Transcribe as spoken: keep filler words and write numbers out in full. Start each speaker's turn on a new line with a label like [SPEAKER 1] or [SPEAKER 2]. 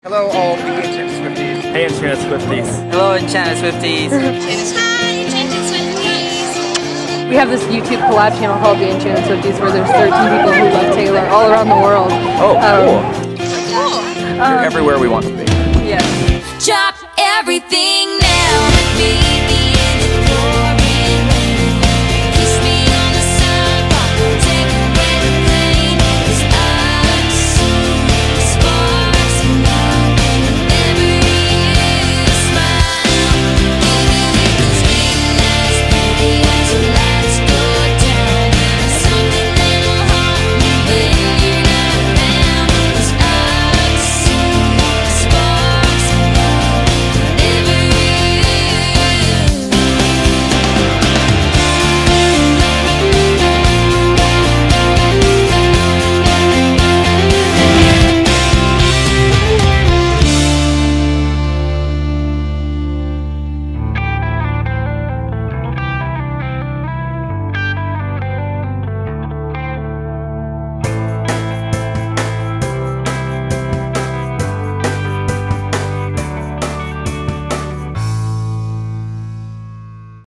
[SPEAKER 1] Hello all the Enchanted Swifties.
[SPEAKER 2] Hey Enchanted Swifties.
[SPEAKER 3] Hello Enchanted Swifties.
[SPEAKER 4] Hi Enchanted Swifties.
[SPEAKER 5] We have this YouTube collab channel called the Enchanted Swifties where there's thirteen people who love Taylor all around the world.
[SPEAKER 2] Oh,
[SPEAKER 5] um,
[SPEAKER 2] cool.
[SPEAKER 4] Cool.
[SPEAKER 2] You're everywhere we want to be.
[SPEAKER 5] Yeah.
[SPEAKER 4] Drop everything